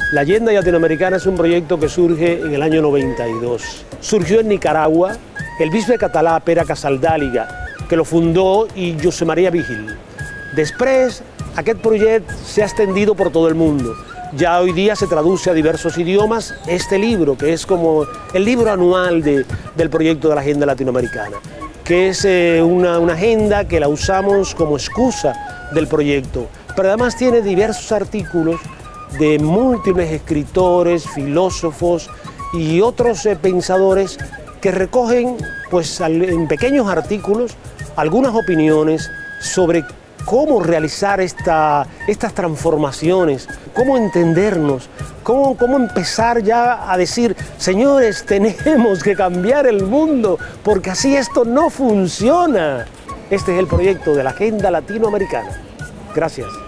La Agenda Latinoamericana es un proyecto que surge en el año 92. Surgió en Nicaragua, el bisbe català Pere Casaldàliga, que lo fundó, y José María Vigil. Després, aquest projecte se ha extendido por todo el mundo. Ya hoy día se traduce a diversos idiomas este libro, que es como el libro anual del proyecto de la Agenda Latinoamericana, que es una agenda que la usamos como excusa del proyecto, pero además tiene diversos artículos de múltiples escritores, filósofos y otros pensadores que recogen pues, en pequeños artículos algunas opiniones sobre cómo realizar estas transformaciones, cómo entendernos, cómo empezar ya a decir, señores, tenemos que cambiar el mundo, porque así esto no funciona. Este es el proyecto de la Agenda Latinoamericana. Gracias.